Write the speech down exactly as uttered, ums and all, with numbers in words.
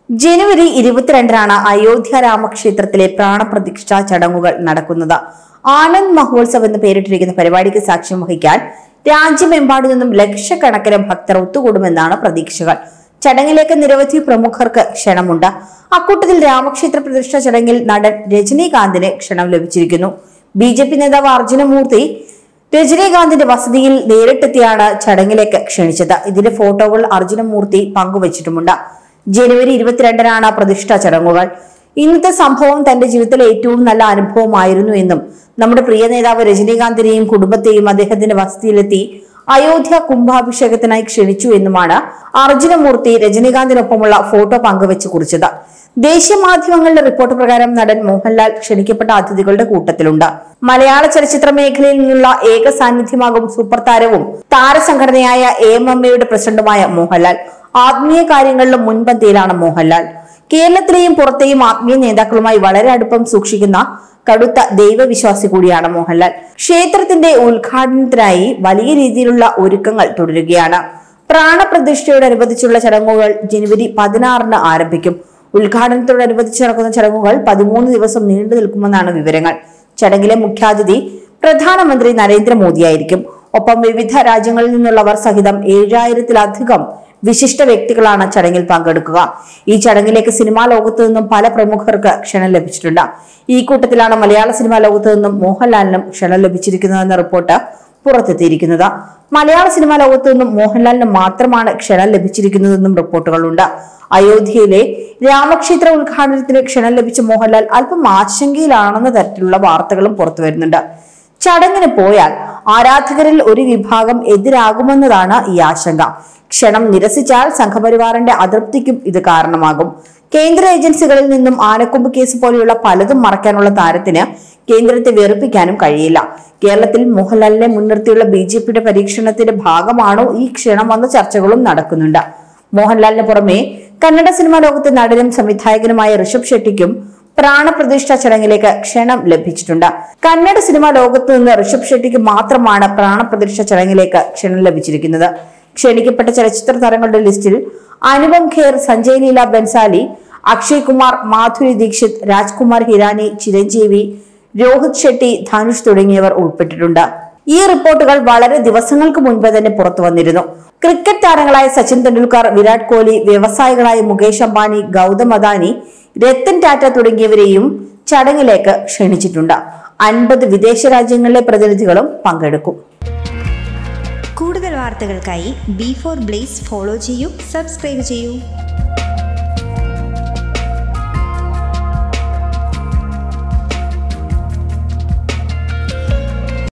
ജനുവരി ഇരുപത്തിരണ്ടിനാണ് അയോധ്യ രാമക്ഷേത്രത്തിലെ പ്രാണപ്രതിഷ്ഠാ ചടങ്ങുകൾ നടക്കുന്നത്. ആനന്ദ് മഹോത്സവ് എന്ന് പേരിട്ടിരിക്കുന്ന പരിപാടിക്ക് സാക്ഷ്യം വഹിക്കാൻ രാജ്യമെമ്പാടു നിന്നും ലക്ഷക്കണക്കിന് ഭക്തർ ഒത്തുകൂടുമെന്നാണ് പ്രതീക്ഷകൾ. ചടങ്ങിലേക്ക് നിരവധി പ്രമുഖർക്ക് ക്ഷണമുണ്ട്. അക്കൂട്ടത്തിൽ രാമക്ഷേത്ര പ്രതിഷ്ഠാ ചടങ്ങിൽ നടൻ രജനീകാന്തിന് ക്ഷണം ലഭിച്ചിരിക്കുന്നു. ബി ജെ പി നേതാവ് അർജുനമൂർത്തി രജനീകാന്തിന്റെ വസതിയിൽ നേരിട്ടെത്തിയാണ് ചടങ്ങിലേക്ക് ക്ഷണിച്ചത്. ഇതിന്റെ ഫോട്ടോകൾ അർജുനമൂർത്തി പങ്കുവച്ചിട്ടുമുണ്ട്. ജനുവരി ഇരുപത്തിരണ്ടിനാണ് പ്രതിഷ്ഠാ ചടങ്ങുകൾ. ഇന്നത്തെ സംഭവം തന്റെ ജീവിതത്തിലെ ഏറ്റവും നല്ല അനുഭവമായിരുന്നു എന്നും നമ്മുടെ പ്രിയ നേതാവ് രജനീകാന്തിനെയും കുടുംബത്തെയും അദ്ദേഹത്തിന്റെ വസതിയിലെത്തി അയോധ്യ കുംഭാഭിഷേകത്തിനായി ക്ഷണിച്ചു എന്നുമാണ് അർജുനമൂർത്തി രജനീകാന്തിനൊപ്പമുള്ള ഫോട്ടോ പങ്കുവെച്ച് കുറിച്ചത്. ദേശീയ മാധ്യമങ്ങളുടെ റിപ്പോർട്ട് പ്രകാരം നടൻ മോഹൻലാൽ ക്ഷണിക്കപ്പെട്ട അതിഥികളുടെ കൂട്ടത്തിലുണ്ട്. മലയാള ചലച്ചിത്ര മേഖലയിൽ നിന്നുള്ള ഏക സാന്നിധ്യമാകും സൂപ്പർ താരവും താരസംഘടനയായ എ എം എം എയുടെ പ്രസിഡന്റുമായ മോഹൻലാൽ. ആത്മീയ കാര്യങ്ങളിലും മുൻപന്തിയിലാണ് മോഹൻലാൽ. കേരളത്തിലെയും പുറത്തെയും ആത്മീയ നേതാക്കളുമായി വളരെ അടുപ്പം സൂക്ഷിക്കുന്ന കടുത്ത ദൈവവിശ്വാസി കൂടിയാണ് മോഹൻലാൽ. ക്ഷേത്രത്തിന്റെ ഉദ്ഘാടനത്തിനായി വലിയ രീതിയിലുള്ള ഒരുക്കങ്ങൾ തുടരുകയാണ്. പ്രാണപ്രതിഷ്ഠയോടനുബന്ധിച്ചുള്ള ചടങ്ങുകൾ ജനുവരി പതിനാറിന് ആരംഭിക്കും. ഉദ്ഘാടനത്തോടനുബന്ധിച്ച് നടക്കുന്ന ചടങ്ങുകൾ പതിമൂന്ന് ദിവസം നീണ്ടു നിൽക്കുമെന്നാണ് വിവരങ്ങൾ. ചടങ്ങിലെ മുഖ്യാതിഥി പ്രധാനമന്ത്രി നരേന്ദ്രമോദിയായിരിക്കും. ഒപ്പം വിവിധ രാജ്യങ്ങളിൽ നിന്നുള്ളവർ സഹിതം ഏഴായിരത്തിലധികം വിശിഷ്ട വ്യക്തികളാണ് ചടങ്ങിൽ പങ്കെടുക്കുക. ഈ ചടങ്ങിലേക്ക് സിനിമാ ലോകത്തു നിന്നും പല പ്രമുഖർക്ക് ക്ഷണം ലഭിച്ചിട്ടുണ്ട്. ഈ കൂട്ടത്തിലാണ് മലയാള സിനിമാ ലോകത്തു നിന്നും മോഹൻലാലിനും ക്ഷണം ലഭിച്ചിരിക്കുന്നതെന്ന റിപ്പോർട്ട് പുറത്തെത്തിയിരിക്കുന്നത്. മലയാള സിനിമാ ലോകത്തു നിന്നും മോഹൻലാലിന് മാത്രമാണ് ക്ഷണം ലഭിച്ചിരിക്കുന്നതെന്നും റിപ്പോർട്ടുകളുണ്ട്. അയോധ്യയിലെ രാമക്ഷേത്ര ഉദ്ഘാടനത്തിന് ക്ഷണം ലഭിച്ച മോഹൻലാൽ അല്പം ആശങ്കയിലാണെന്ന തരത്തിലുള്ള വാർത്തകളും പുറത്തു വരുന്നുണ്ട്. ചടങ്ങിന് പോയാൽ ആരാധകരിൽ ഒരു വിഭാഗം എതിരാകുമെന്നതാണ് ഈ ആശങ്ക. ക്ഷണം നിരസിച്ചാൽ സംഘപരിവാറിന്റെ അതൃപ്തിക്കും ഇത് കാരണമാകും. കേന്ദ്ര ഏജൻസികളിൽ നിന്നും ആനക്കൊമ്പ് കേസ് പോലെയുള്ള പലതും മറയ്ക്കാനുള്ള താരത്തിന് കേന്ദ്രത്തെ വെറുപ്പിക്കാനും കഴിയില്ല. കേരളത്തിൽ മോഹൻലാലിനെ മുൻനിർത്തിയുള്ള ബി ജെ പിയുടെ പരീക്ഷണത്തിന്റെ ഭാഗമാണോ ഈ ക്ഷണമെന്ന ചർച്ചകളും നടക്കുന്നുണ്ട്. മോഹൻലാലിന് പുറമെ കന്നഡ സിനിമാ ലോകത്തെ നടനും സംവിധായകനുമായ ഋഷഭ് ഷെട്ടിക്കും പ്രാണപ്രതിഷ്ഠാ ചടങ്ങിലേക്ക് ക്ഷണം ലഭിച്ചിട്ടുണ്ട്. കന്നഡ സിനിമാ ലോകത്ത് നിന്ന് ഋഷഭ് ഷെട്ടിക്ക് മാത്രമാണ് പ്രാണപ്രതിഷ്ഠാ ചടങ്ങിലേക്ക് ക്ഷണം ലഭിച്ചിരിക്കുന്നത്. ക്ഷണിക്കപ്പെട്ട ചലച്ചിത്ര താരങ്ങളുടെ ലിസ്റ്റിൽ അനുപം ഖേർ, സഞ്ജയ് ലീല ബൻസാലി, അക്ഷയ് കുമാർ, മാധുരി ദീക്ഷിത്, രാജ്കുമാർ ഹിരാനി, ചിരഞ്ജീവി, രോഹിത് ഷെട്ടി, ധനുഷ് തുടങ്ങിയവർ ഉൾപ്പെട്ടിട്ടുണ്ട്. ഈ റിപ്പോർട്ടുകൾ വളരെ ദിവസങ്ങൾക്ക് മുൻപ് തന്നെ പുറത്തു വന്നിരുന്നു. ക്രിക്കറ്റ് താരങ്ങളായ സച്ചിൻ തെണ്ടുൽക്കർ, വിരാട് കോഹ്ലി, വ്യവസായികളായ മുകേഷ് അംബാനി, ഗൗതം അദാനി, രത്തൻ ടാറ്റ തുടങ്ങിയവരെയും ചടങ്ങിലേക്ക് ക്ഷണിച്ചിട്ടുണ്ട്. അൻപത് വിദേശ രാജ്യങ്ങളിലെ പ്രതിനിധികളും പങ്കെടുക്കും. കൂടുതൽ വാർത്തകൾക്കായി ബി ഫോർ ബ്ലേസ് ഫോളോ ചെയ്യൂ, സബ്സ്ക്രൈബ് ചെയ്യൂ.